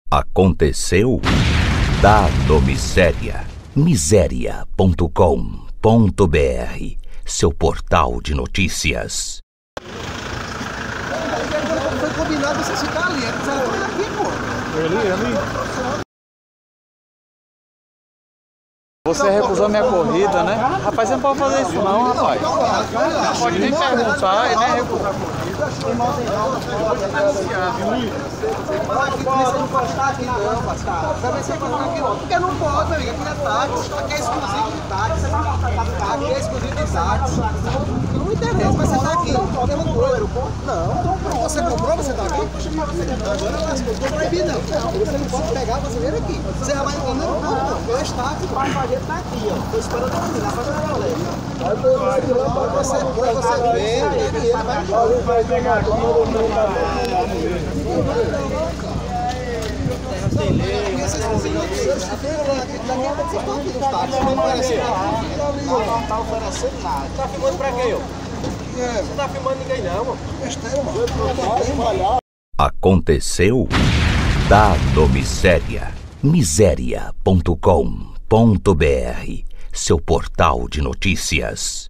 Aconteceu? Dado Miséria. Miséria.com.br, seu portal de notícias. Foi combinado você ficar ali, é que aqui, pô. Você recusou minha corrida, né? Rapaz, você não pode fazer isso não, rapaz. Não pode nem perguntar e nem recusar a corrida. Eu vou denunciar, viu? Não pode encostar aqui não, pastor. Também você encostar aqui não. Porque não pode, amiga. Aqui é táxi. Aqui é exclusivo de táxi. Aqui é exclusivo de táxi. Não interessa, mas você tá aqui. Tem uma coisa. Não. Você comprou, você tá aqui? Agora lascou. Não tô proibido não. Você não pode pegar, você vem aqui. Você já vai entender? Não. Dois táxis, o passageiro tá aqui, ó. Tô esperando terminar, faz uma rolê. Quando você vê, ele vai pegar aqui. Tem lei, você tá oferecendo nada. Tá filmando pra quê, ó? Você tá filmando ninguém não, mano. Aconteceu? Dado Miséria. Miséria.com.br, seu portal de notícias.